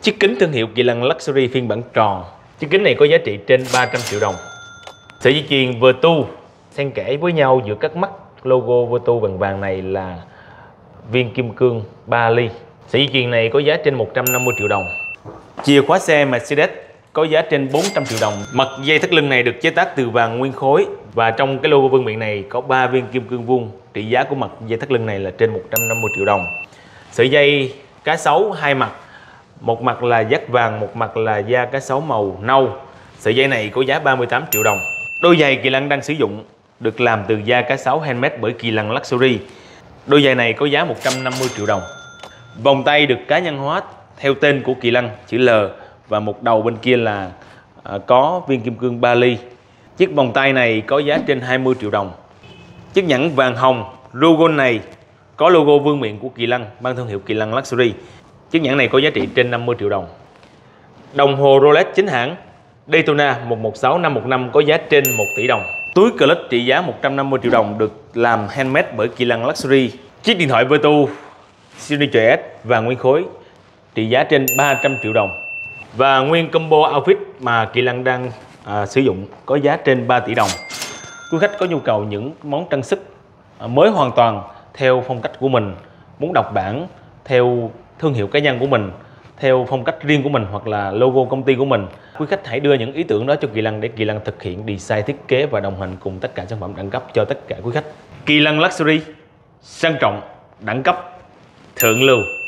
Chiếc kính thương hiệu Kỳ Lân Luxury phiên bản tròn. Chiếc kính này có giá trị trên 300 triệu đồng. Sợi dây chuyền Vertu xen kẽ với nhau giữa các mắt logo Vertu vàng vàng này là viên kim cương 3 ly. Sợi dây chuyền này có giá trên 150 triệu đồng. Chìa khóa xe Mercedes có giá trên 400 triệu đồng. Mặt dây thắt lưng này được chế tác từ vàng nguyên khối và trong cái logo vương miện này có 3 viên kim cương vuông. Trị giá của mặt dây thắt lưng này là trên 150 triệu đồng. Sợi dây cá sấu hai mặt, một mặt là dát vàng, một mặt là da cá sấu màu nâu. Sợi dây này có giá 38 triệu đồng. Đôi giày Kỳ Lân đang sử dụng được làm từ da cá sấu handmade bởi Kỳ Lân Luxury. Đôi giày này có giá 150 triệu đồng. Vòng tay được cá nhân hóa theo tên của Kỳ Lân, chữ L, và một đầu bên kia là có viên kim cương 3 ly. Chiếc vòng tay này có giá trên 20 triệu đồng. Chiếc nhẫn vàng hồng logo này có logo vương miện của Kỳ Lân, mang thương hiệu Kỳ Lân Luxury. Chiếc nhẫn này có giá trị trên 50 triệu đồng. Đồng hồ Rolex chính hãng Daytona 116515 có giá trên 1 tỷ đồng. Túi clutch trị giá 150 triệu đồng được làm handmade bởi Kỳ Lân Luxury. Chiếc điện thoại Vertu Signature S và nguyên khối trị giá trên 300 triệu đồng. Và nguyên combo outfit mà Kỳ Lân đang sử dụng có giá trên 3 tỷ đồng. Quý khách có nhu cầu những món trang sức mới hoàn toàn theo phong cách của mình, muốn độc bản theo thương hiệu cá nhân của mình, theo phong cách riêng của mình hoặc là logo công ty của mình, quý khách hãy đưa những ý tưởng đó cho Kỳ Lân để Kỳ Lân thực hiện design thiết kế và đồng hành cùng tất cả sản phẩm đẳng cấp cho tất cả quý khách. Kỳ Lân Luxury, sang trọng, đẳng cấp, thượng lưu.